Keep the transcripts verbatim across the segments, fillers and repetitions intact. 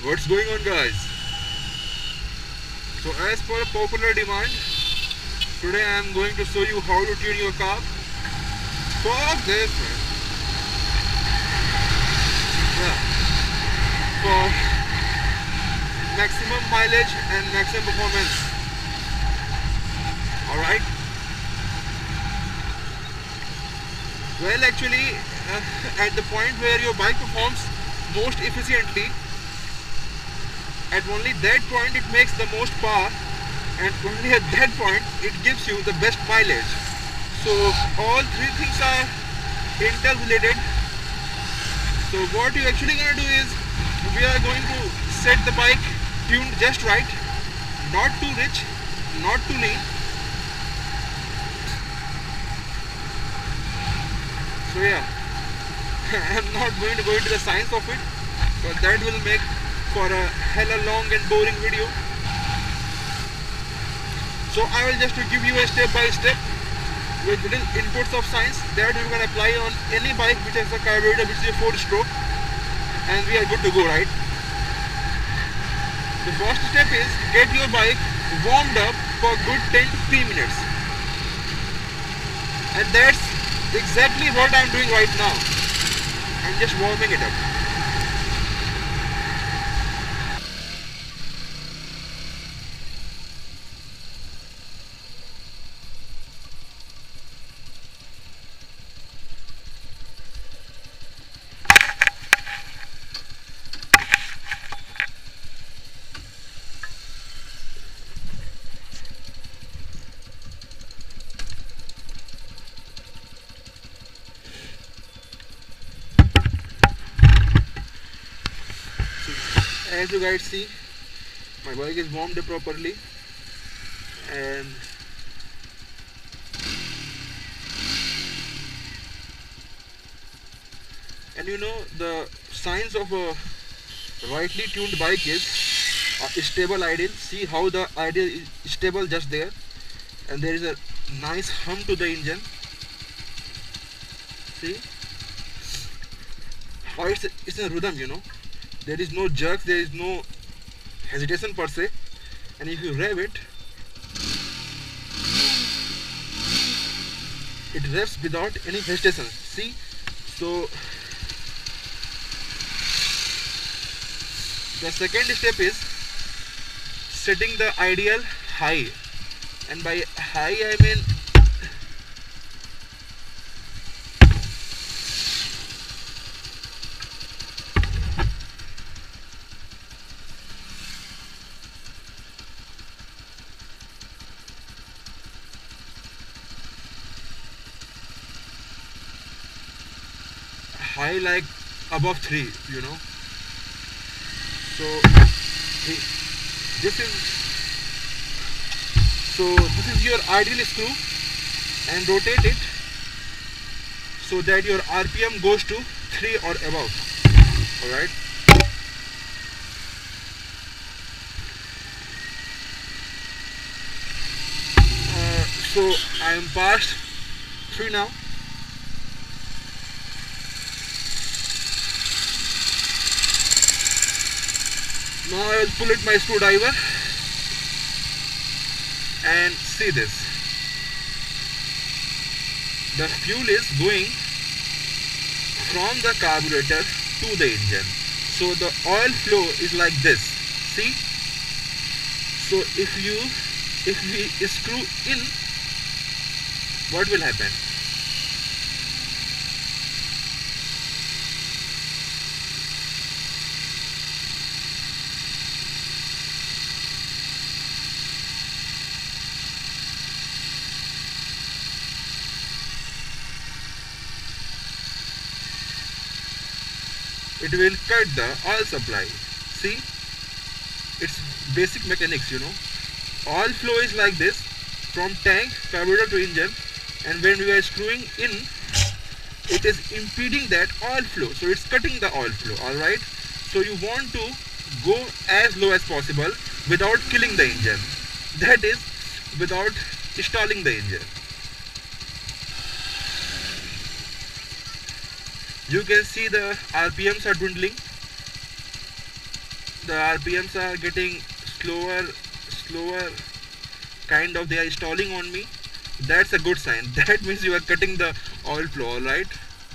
What's going on, guys? So as per popular demand, today I am going to show you how to tune your car. Fuck this, man. Yeah. For maximum mileage and maximum performance. Alright. Well, actually, uh, at the point where your bike performs most efficiently, at only that point it makes the most power, and only at that point it gives you the best mileage. So all three things are interrelated. So what you actually gonna do is, we are going to set the bike tuned just right, not too rich, not too lean. So yeah, I'm not going to go into the science of it, but that will make for a hella long and boring video. So I will just give you a step by step with little inputs of science that you can apply on any bike which has a carburetor which is a four stroke, and we are good to go, right? The first step is get your bike warmed up for good ten to fifteen minutes, and that's exactly what I'm doing right now. I'm just warming it up. As you guys see, my bike is warmed up properly, and and you know the signs of a rightly tuned bike is uh, stable idle. See how the idle is stable just there, and there is a nice hum to the engine. See how it's a, it's a rhythm, you know. There is no jerks, there is no hesitation per se, and if you rev it, it revs without any hesitation. See, so the second step is setting the ideal high, and by high I mean high like above three, you know. So this is so this is your ideal screw, and rotate it so that your R P M goes to three or above. Alright. Uh, so I am past three now. Now I will pull it my screwdriver and see this. The fuel is going from the carburetor to the engine. So the oil flow is like this. See? So if you if we screw in, what will happen? It will cut the oil supply. See, it's basic mechanics, you know. Oil flow is like this, from tank, carburetor to engine, and when we are screwing in, it is impeding that oil flow, so it's cutting the oil flow. Alright, so you want to go as low as possible without killing the engine, that is, without stalling the engine. You can see the R P Ms are dwindling. the R P Ms are getting slower, slower, kind of they are stalling on me. That's a good sign. That means you are cutting the oil flow, alright.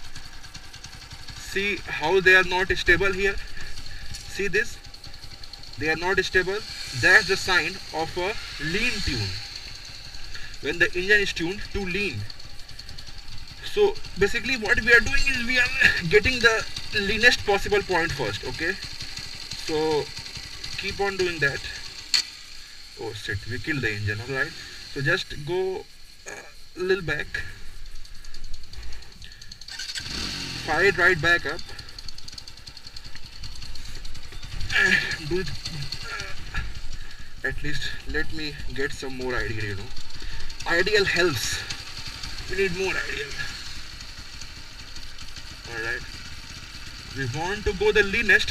See how they are not stable here. See this? They are not stable. That's the sign of a lean tune. When the engine is tuned to lean. So basically what we are doing is we are getting the leanest possible point first, okay? So keep on doing that. Oh shit, we killed the engine, alright. So just go a little back. Fire it right back up. Do it. At least let me get some more ideal, you know. Ideal helps. We need more ideal. Alright. We want to go the leanest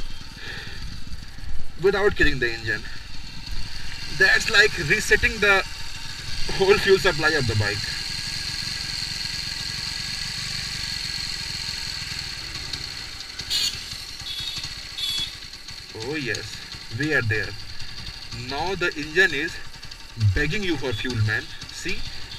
without killing the engine. That's like resetting the whole fuel supply of the bike. Oh yes, we are there. Now the engine is begging you for fuel, man. See?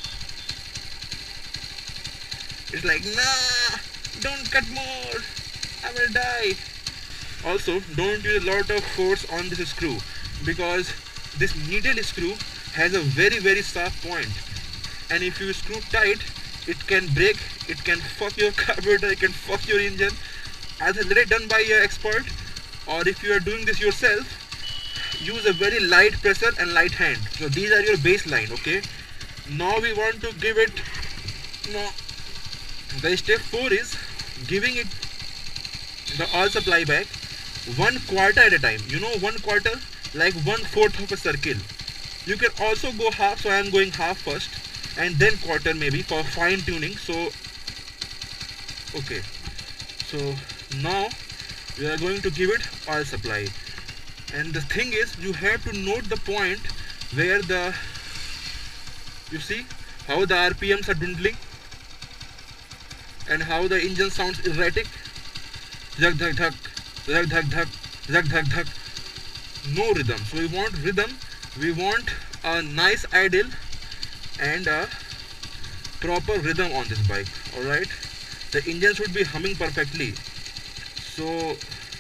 It's like, nah, don't cut more, I will die. Also, don't use a lot of force on this screw, because this needle screw has a very very sharp point, and if you screw tight, it can break, it can fuck your carburetor, it can fuck your engine. As already done by your expert, or if you are doing this yourself, use a very light pressure and light hand. So these are your baseline, okay? Now we want to give it, no, the step four is giving it the oil supply back one quarter at a time. You know, one quarter, like one fourth of a circle. You can also go half, so I am going half first and then quarter maybe for fine tuning. So okay, so now we are going to give it oil supply, and the thing is you have to note the point where the, you see how the R P Ms are dwindling and how the engine sounds erratic. Dhak dhak dhak, dhak dhak dhak, dhak dhak dhak. No rhythm. So we want rhythm. We want a nice idle and a proper rhythm on this bike. All right. The engine should be humming perfectly. So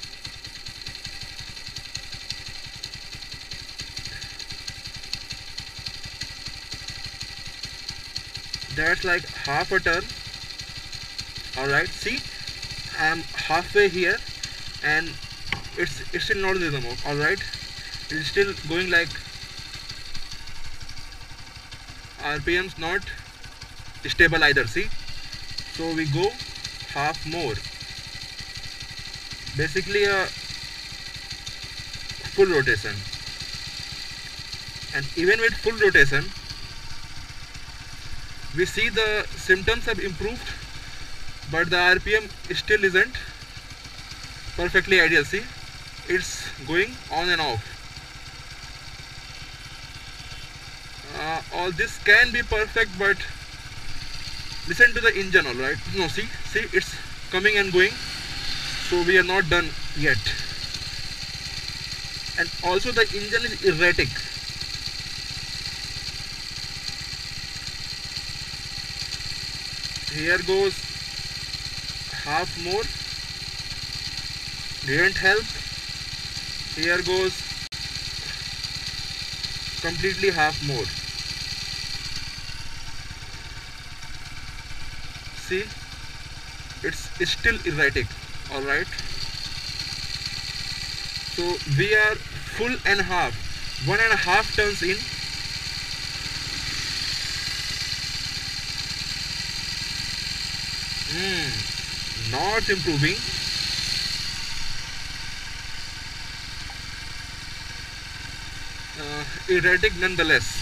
that's like half a turn. Alright, see, I am halfway here and it's it's still not rhythm. Alright, it's still going like R P Ms not stable either. See, so we go half more, basically a full rotation, and even with full rotation we see the symptoms have improved, but the R P M still isn't perfectly ideal. See, it's going on and off. Uh, all this can be perfect, but listen to the engine. All right, no, see, see, it's coming and going. So we are not done yet, and also the engine is erratic. Here goes half more, didn't help. Here goes completely half more. See, it's, it's still erratic. All right, so we are full and half, one and a half turns in. Hmm, not improving. Uh, erratic nonetheless.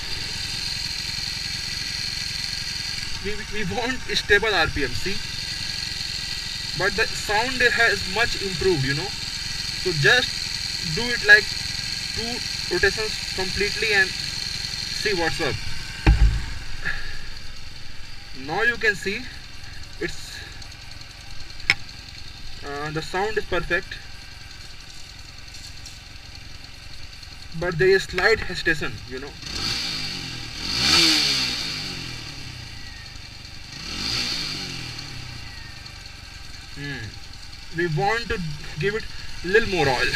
We, we want stable R P M, see, but the sound has much improved, you know. So just do it like two rotations completely and see what's up. Now you can see it's uh, the sound is perfect. but there is slight hesitation, you know. Hmm. We want to give it a little more oil.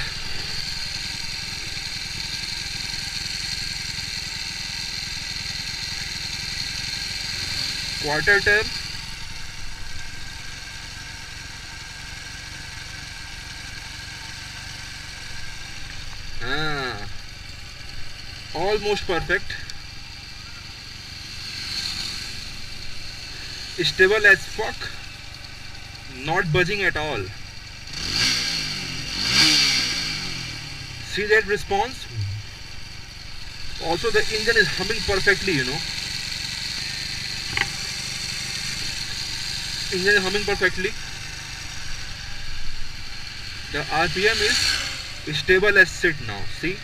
Quarter turn. Ah, almost perfect. Stable as fuck. Not budging at all. See that response? Also the engine is humming perfectly, you know. Engine is humming perfectly. The R P M is stable as sit now. See?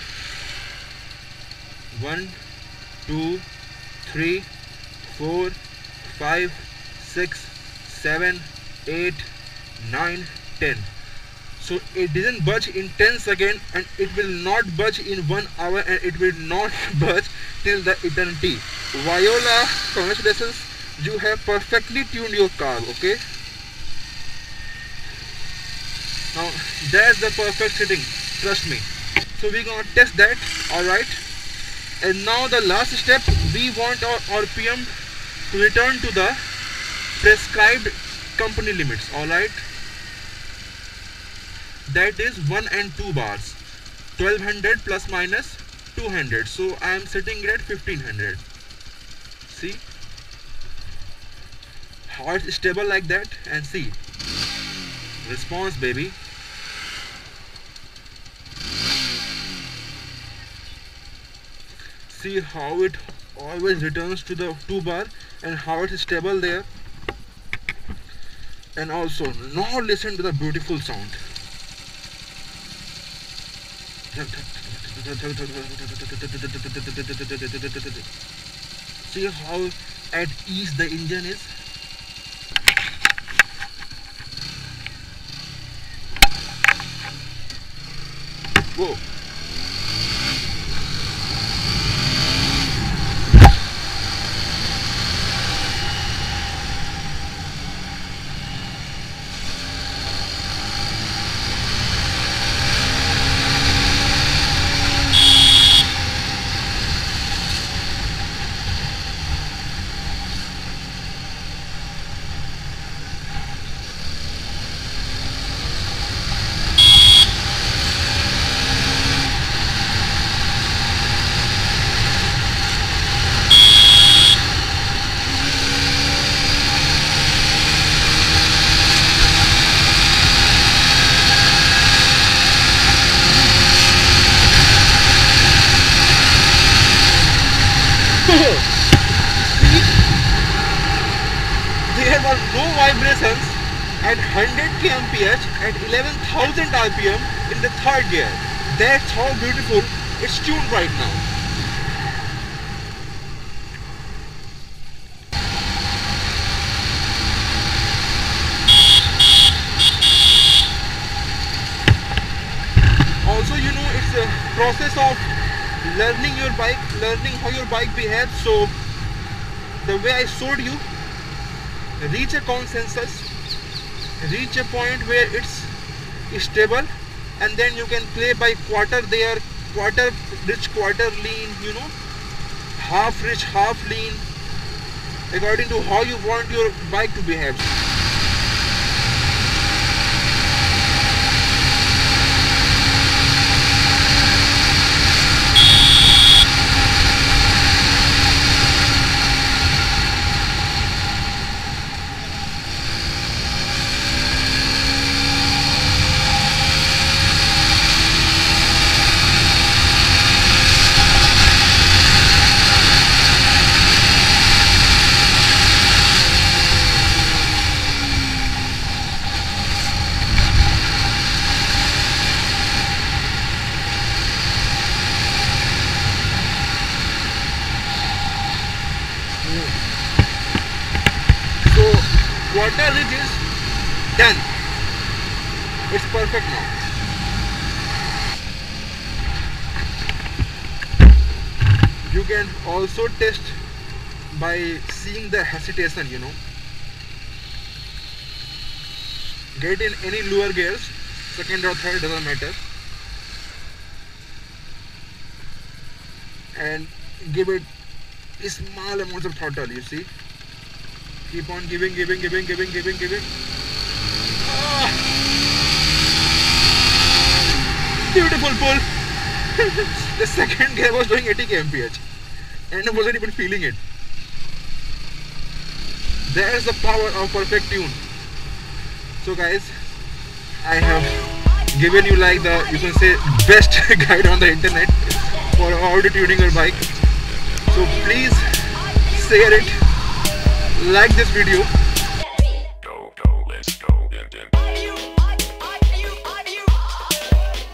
One, two, three, four, five, six, seven, eight, nine, ten. So it didn't budge in ten seconds, and it will not budge in one hour, and it will not budge till the eternity. Viola, congratulations, you have perfectly tuned your car, okay? Now that's the perfect setting, trust me. So we're gonna test that, alright? And now the last step, we want our R P M to return to the prescribed company limits, alright? That is one and two bars, twelve hundred plus minus two hundred. So I am setting it at fifteen hundred. See how it's stable like that, and see response, baby. See how it always returns to the two bar and how it is stable there. And also now listen to the beautiful sound. See how at ease the engine is. Whoa. There were no vibrations at one hundred kilometers per hour at eleven thousand R P M in the third gear. That's how beautiful it's tuned right now. Also, you know, it's a process of learning your bike, learning how your bike behaves. So the way I showed you, reach a consensus, reach a point where it's stable, and then you can play by quarter there, quarter rich, quarter lean, you know, half rich, half lean, according to how you want your bike to behave. So quarter ridge is done. It's perfect now. can also test by seeing the hesitation, you know. Get in any lower gears, second or third, doesn't matter, and give it small amounts of throttle. You see, keep on giving, giving, giving, giving, giving, giving. Ah! Beautiful pull. The second gear was doing eighty kilometers per hour and I wasn't even feeling it. There's the power of perfect tune. So guys, I have given you like the, you can say, best guide on the internet for how to tuning your bike. So please share it, like this video,